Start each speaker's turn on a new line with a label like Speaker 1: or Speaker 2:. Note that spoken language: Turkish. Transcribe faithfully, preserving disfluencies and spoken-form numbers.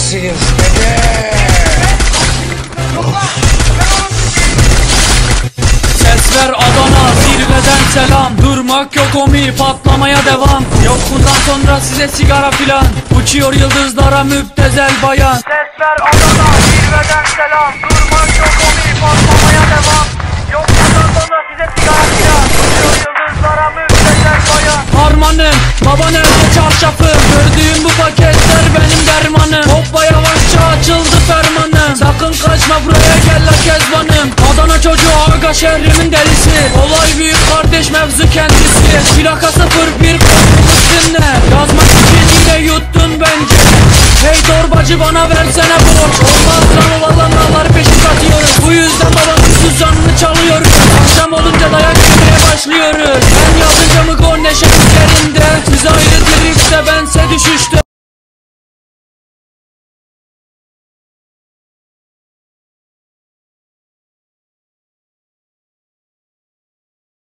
Speaker 1: neredesiniz?
Speaker 2: Ses ver Adana, zirveden selam. Durmak yok omi, patlamaya devam. Yok bundan sonra size sigara filan. Uçuyor yıldızlara müptezel bayan. Ses ver Adana, zirveden selam. Durmak yok omi, patlamaya devam. Yok bundan sonra size sigara filan. Uçuyor yıldızlara müptezel bayan. Harmanım, baba nerede çarşafım? Gördüğüm bu paketler benim dermanım. Hoppa yavaşça açıldı fermanım. Sakın kaçma buraya gel la kezbanım. Adana çocuğu aga şehrimin delisi. Olay büyük kardeş mevzu kendisi. Plaka sıfır bir kırmızı dinle. Yazmak için yine yuttun bence. Hey torbacı bana versene borç. Olmaz